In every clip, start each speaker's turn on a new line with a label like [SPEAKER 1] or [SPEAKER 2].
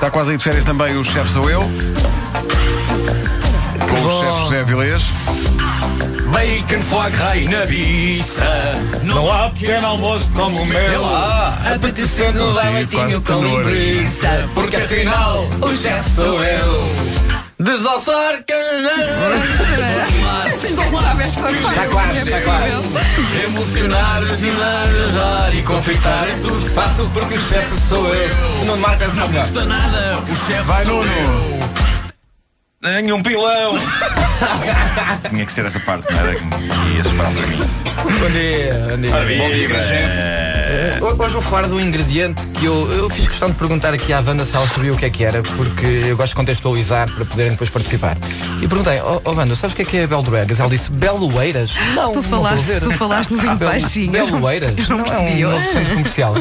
[SPEAKER 1] Está quase aí de férias também o chefe Sou Eu, com o chefe José Avilés.
[SPEAKER 2] Bacon, foie gras e nabiça.
[SPEAKER 3] Não há pequeno almoço como o meu.
[SPEAKER 2] Apetecendo leitinho com linguiça. Porque afinal o chefe sou eu. Desossar
[SPEAKER 3] Está claro, está claro.
[SPEAKER 2] emocionar, girar e confitar. É tudo fácil porque o chefe sou eu.
[SPEAKER 3] Não marca
[SPEAKER 2] Não custa nada, o chefe
[SPEAKER 1] Vai,
[SPEAKER 2] sou
[SPEAKER 1] Nuno.
[SPEAKER 2] eu.
[SPEAKER 4] Nenhum pilão! Tinha que ser esta parte, não era? Que ia superar para mim.
[SPEAKER 3] Bom dia.
[SPEAKER 2] Bom dia, grande chefe.
[SPEAKER 3] Hoje vou falar de um ingrediente que eu fiz questão de perguntar aqui à Wanda se ela sabia o que era, porque eu gosto de contextualizar para poderem depois participar. E perguntei, Wanda, sabes o que é beldroegas? Ela disse, beloeiras? Não,
[SPEAKER 5] Tu falaste no vinho baixinho.
[SPEAKER 3] Beloeiras?
[SPEAKER 5] Eu não percebi.
[SPEAKER 3] É um novo centro comercial.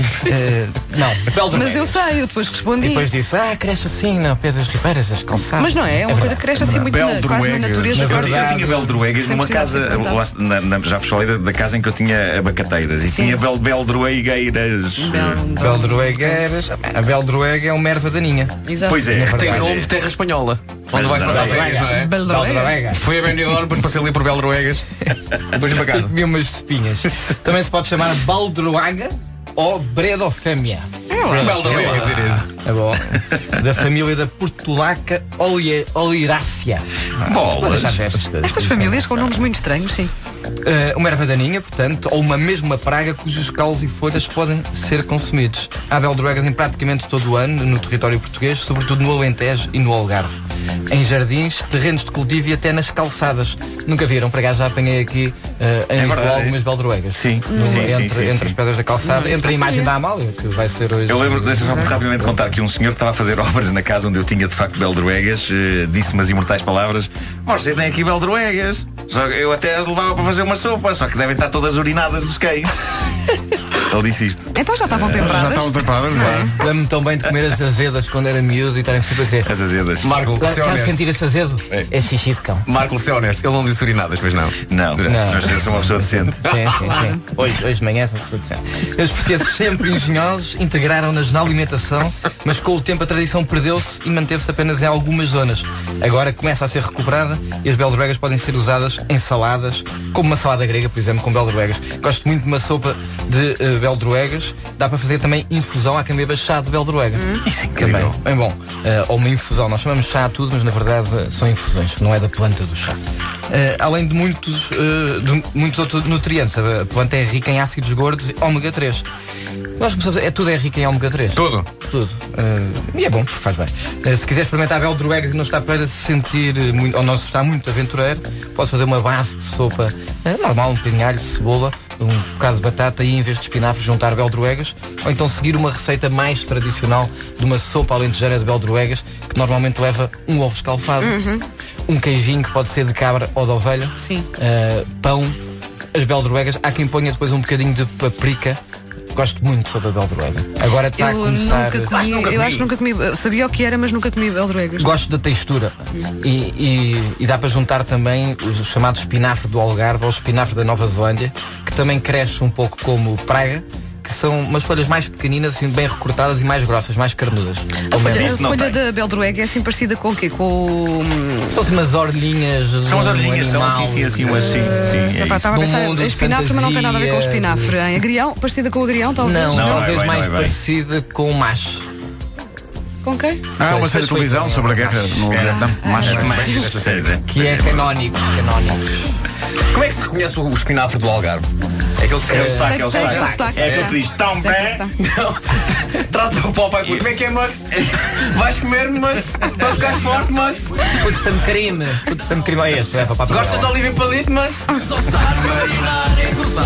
[SPEAKER 3] Não, beldroegas.
[SPEAKER 5] Mas eu sei, eu depois
[SPEAKER 3] E
[SPEAKER 5] respondi.
[SPEAKER 3] depois disse, cresce assim, não, pedras ribeiras, as calçadas.
[SPEAKER 5] Mas não é, é uma coisa que cresce assim muito quase na
[SPEAKER 1] Beldroegas.
[SPEAKER 5] natureza.
[SPEAKER 3] Na
[SPEAKER 5] quase.
[SPEAKER 3] verdade,
[SPEAKER 4] Eu tinha beldroegas numa
[SPEAKER 5] Sem
[SPEAKER 4] casa,
[SPEAKER 5] precisar de
[SPEAKER 4] lá, já vos falei da casa em que eu tinha abacateiras. E
[SPEAKER 5] Sim.
[SPEAKER 4] tinha beldroegueiras.
[SPEAKER 3] beldroegas. A beldroega é uma erva daninha.
[SPEAKER 5] Exato.
[SPEAKER 4] Pois é,
[SPEAKER 2] Tem
[SPEAKER 4] pois
[SPEAKER 2] nome
[SPEAKER 4] é.
[SPEAKER 2] de terra espanhola. Onde vais passar férias, não é?
[SPEAKER 5] Beldroega.
[SPEAKER 2] Fui a Benidorm, depois passei ali por Beldroegas. Depois para casa.
[SPEAKER 3] Comi umas espinhas. Também se pode chamar baldroaga ou bredofêmea.
[SPEAKER 2] Beldroegas, it is.
[SPEAKER 3] É bom. Da família da Portulaca Olyraceae.
[SPEAKER 4] Bolas.
[SPEAKER 5] Estas famílias com nomes muito estranhos, sim.
[SPEAKER 3] Uma erva daninha, portanto, ou uma mesma praga cujos calos e folhas podem ser consumidos. Há beldroegas em praticamente todo o ano no território português, sobretudo no Alentejo e no Algarve. Em jardins, terrenos de cultivo e até nas calçadas. Nunca viram? Para cá já apanhei aqui em Lisboa
[SPEAKER 4] verdade.
[SPEAKER 3] algumas beldroegas.
[SPEAKER 4] Sim,
[SPEAKER 3] Entre as pedras da calçada, entre a imagem da Amália, que vai ser hoje.
[SPEAKER 4] Eu lembro, deixa só rapidamente contar que um senhor que estava a fazer obras na casa onde eu tinha de facto beldroegas disse-me as imortais palavras: você tem aqui beldroegas. Só que eu até as levava para fazer uma sopa, só que devem estar todas urinadas dos cães. Ele disse isto.
[SPEAKER 5] Então já estavam
[SPEAKER 1] Já
[SPEAKER 5] temperadas.
[SPEAKER 1] estavam temperadas, não é?
[SPEAKER 3] Lembro-me tão bem de comer as azedas quando era miúdo e estarem sempre a dizer.
[SPEAKER 4] As azedas.
[SPEAKER 2] Marco, se
[SPEAKER 3] Estás a
[SPEAKER 2] honesto.
[SPEAKER 3] sentir esse azedo? É xixi de cão.
[SPEAKER 2] Marco, se honesto. Ele não disse urinadas, pois não.
[SPEAKER 4] Não, eu sou uma pessoa decente.
[SPEAKER 3] Sim. Hoje de manhã são pessoa decente. Os portugueses sempre engenhosos integraram-nas na alimentação, mas com o tempo a tradição perdeu-se e manteve-se apenas em algumas zonas. Agora começa a ser recuperada e as beldroegas podem ser usadas em saladas, como uma salada grega, por exemplo, com beldroegas. Gosto muito de uma sopa de beldroegas. Dá para fazer também infusão, há quem beba chá de beldroega.
[SPEAKER 4] Isso é incrível.
[SPEAKER 3] Também. É bom. Ou uma infusão. Nós chamamos chá a tudo, mas na verdade são infusões, não é da planta do chá. Além de muitos outros nutrientes, a planta é rica em ácidos gordos e ômega 3. Nós começamos tudo é rico em ômega 3.
[SPEAKER 2] Tudo.
[SPEAKER 3] E é bom, porque faz bem. Se quiser experimentar beldroegas e não está para se sentir muito, ou não se está muito aventureiro, pode fazer uma base de sopa normal, um bocadinho de alho, cebola, um bocado de batata e em vez de espinafres juntar beldroegas, ou então seguir uma receita mais tradicional de uma sopa alentejana de beldroegas, que normalmente leva um ovo escalfado, um queijinho que pode ser de cabra ou de ovelha,
[SPEAKER 5] Sim.
[SPEAKER 3] pão, as beldroegas. Há quem ponha depois um bocadinho de paprika. Gosto muito de sopa de beldroega. Agora está a
[SPEAKER 5] Eu
[SPEAKER 3] começar.
[SPEAKER 5] nunca comi, eu acho que nunca comi. Eu sabia o que era, mas nunca comi beldroegas.
[SPEAKER 3] Gosto da textura e dá para juntar também o chamado espinafre do Algarve ou o espinafre da Nova Zelândia, que também cresce um pouco como praga, que são umas folhas mais pequeninas, assim, bem recortadas e mais grossas, mais carnudas.
[SPEAKER 5] A folha,
[SPEAKER 4] Isso não
[SPEAKER 5] folha
[SPEAKER 4] tem.
[SPEAKER 5] da beldroega é assim parecida com o quê? Com
[SPEAKER 3] São assim umas orelhinhas.
[SPEAKER 4] São as
[SPEAKER 3] de um
[SPEAKER 4] orelhinhas, são
[SPEAKER 3] animal.
[SPEAKER 4] assim, umas sim. É
[SPEAKER 5] Epá,
[SPEAKER 4] isso.
[SPEAKER 5] estava a
[SPEAKER 3] Num
[SPEAKER 5] pensar
[SPEAKER 3] mundo
[SPEAKER 5] em
[SPEAKER 3] de
[SPEAKER 5] espinafre, mas não tem nada a ver com o
[SPEAKER 3] fantasia.
[SPEAKER 5] espinafre. Em agrião, parecida com o agrião, talvez?
[SPEAKER 3] Não,
[SPEAKER 4] Não,
[SPEAKER 3] talvez
[SPEAKER 4] não é bem,
[SPEAKER 3] mais
[SPEAKER 4] não é bem.
[SPEAKER 3] parecida com o macho.
[SPEAKER 5] Com quem?
[SPEAKER 1] Há uma série de televisão sobre a guerra no Vietnã.
[SPEAKER 4] Esta série, é.
[SPEAKER 3] Que é canónicos.
[SPEAKER 2] Como é que se reconhece o espinafre do Algarve? É aquele que
[SPEAKER 4] É o sotaque, é o
[SPEAKER 5] Tem
[SPEAKER 4] sotaque.
[SPEAKER 5] aquele sotaque,
[SPEAKER 4] É aquele que diz tão bem.
[SPEAKER 2] Não. Trata o pau pai por como é que é, moço? Vais comer, moço? Para ficares forte, moço?
[SPEAKER 3] Put some cream é esse, é para
[SPEAKER 2] Gostas de oliva em palito, moço?
[SPEAKER 3] Não,